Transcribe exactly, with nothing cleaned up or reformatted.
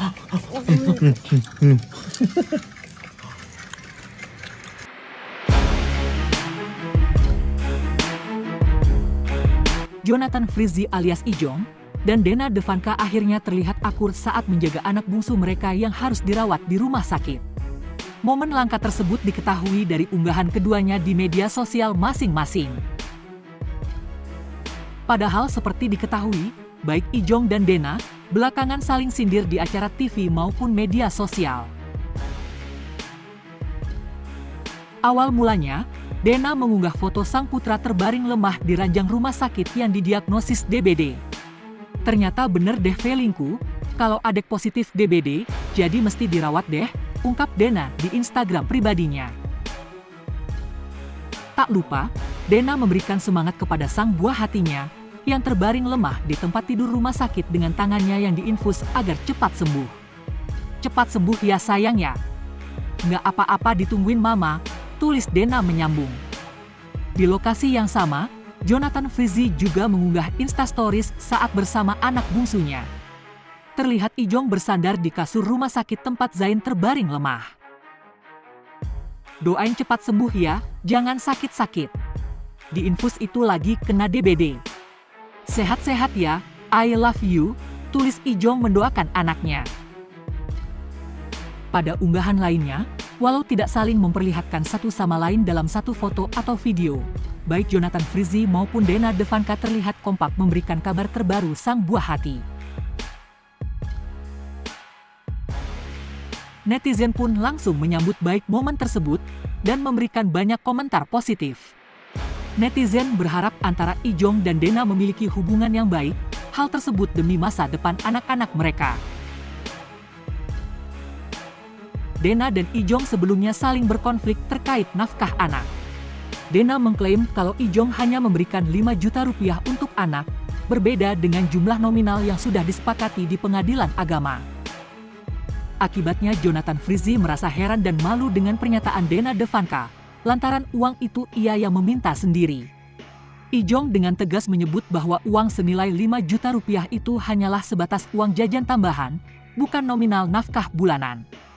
Jonathan Frizzy alias Ijong dan Dena Devanka akhirnya terlihat akur saat menjaga anak bungsu mereka yang harus dirawat di rumah sakit. Momen langka tersebut diketahui dari unggahan keduanya di media sosial masing-masing. Padahal seperti diketahui, baik Ijong dan Dena belakangan saling sindir di acara T V maupun media sosial. Awal mulanya, Dena mengunggah foto sang putra terbaring lemah di ranjang rumah sakit yang didiagnosis D B D. Ternyata bener deh feelingku, kalau adek positif D B D, jadi mesti dirawat deh, ungkap Dena di Instagram pribadinya. Tak lupa, Dena memberikan semangat kepada sang buah hatinya, yang terbaring lemah di tempat tidur rumah sakit dengan tangannya yang diinfus agar cepat sembuh. Cepat sembuh ya sayang ya. Nggak apa-apa ditungguin mama, tulis Dena menyambung. Di lokasi yang sama, Jonathan Frizzy juga mengunggah Instastories saat bersama anak bungsunya. Terlihat Ijong bersandar di kasur rumah sakit tempat Zain terbaring lemah. Doain cepat sembuh ya, jangan sakit-sakit. Diinfus itu lagi kena D B D. Sehat-sehat ya, I love you, tulis Ijong mendoakan anaknya. Pada unggahan lainnya, walau tidak saling memperlihatkan satu sama lain dalam satu foto atau video, baik Jonathan Frizzy maupun Dena Devanka terlihat kompak memberikan kabar terbaru sang buah hati. Netizen pun langsung menyambut baik momen tersebut dan memberikan banyak komentar positif. Netizen berharap antara Ijong dan Dena memiliki hubungan yang baik, hal tersebut demi masa depan anak-anak mereka. Dena dan Ijong sebelumnya saling berkonflik terkait nafkah anak. Dena mengklaim kalau Ijong hanya memberikan lima juta rupiah untuk anak, berbeda dengan jumlah nominal yang sudah disepakati di pengadilan agama. Akibatnya Jonathan Frizzy merasa heran dan malu dengan pernyataan Dena Devanka, lantaran uang itu ia yang meminta sendiri. Ijong dengan tegas menyebut bahwa uang senilai lima juta rupiah itu hanyalah sebatas uang jajan tambahan, bukan nominal nafkah bulanan.